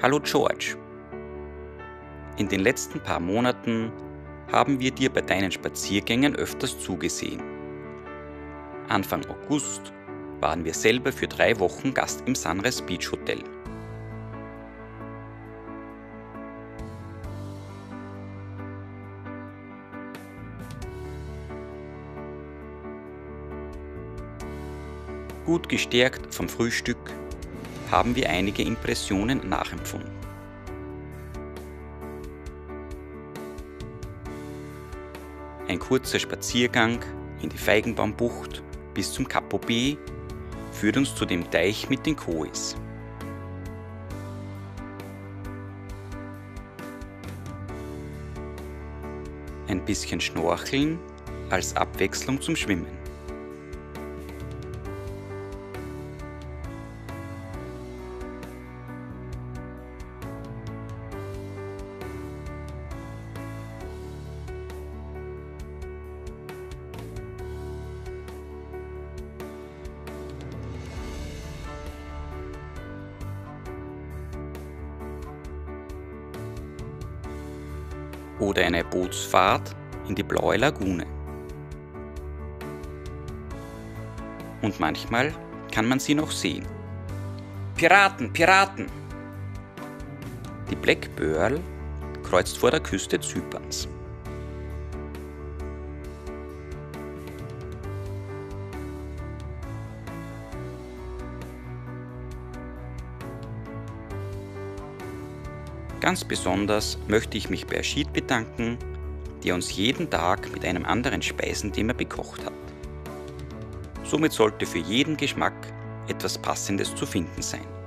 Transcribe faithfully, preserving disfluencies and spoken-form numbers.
Hallo George. In den letzten paar Monaten haben wir dir bei deinen Spaziergängen öfters zugesehen. Anfang August waren wir selber für drei Wochen Gast im Sunrise Beach Hotel. Gut gestärkt vom Frühstück haben wir einige Impressionen nachempfunden. Ein kurzer Spaziergang in die Feigenbaumbucht bis zum Capo B führt uns zu dem Teich mit den Kois. Ein bisschen Schnorcheln als Abwechslung zum Schwimmen. Oder eine Bootsfahrt in die blaue Lagune. Und manchmal kann man sie noch sehen. Piraten, Piraten! Die Black Pearl kreuzt vor der Küste Zyperns. Ganz besonders möchte ich mich bei Ashit bedanken, der uns jeden Tag mit einem anderen Speisenthema bekocht hat. Somit sollte für jeden Geschmack etwas Passendes zu finden sein.